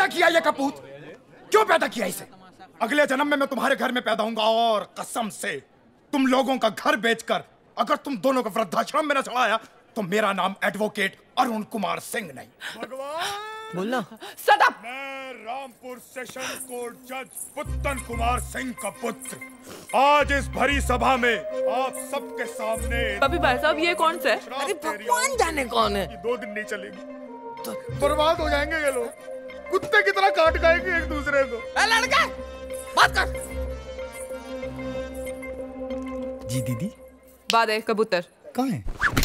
किया ये कपूत? क्यों पैदा किया इसे? अगले जन्म में मैं तुम्हारे घर में पैदा होऊंगा और कसम से तुम लोगों का घर बेचकर अगर तुम दोनों को वृद्धाश्रम में न चढ़ाया तो मेरा नाम एडवोकेट अरुण कुमार सिंह नहीं। भगवान बोलना। Shut up. मैं रामपुर सेशन कोर्ट जज पुत्तन कुमार सिंह का पुत्र आज इस भरी सभा में आप सबके सामने। अभी भाई साहब ये कौन सा है? अरे भगवान जाने कौन है। 2 दिन नहीं चलेगी तो बर्बाद हो जाएंगे ये लोग, कुत्ते की तरह काट खाएंगे एक दूसरे को। लड़का बात कर। जी दीदी। बाद है कबूतर कहाँ है?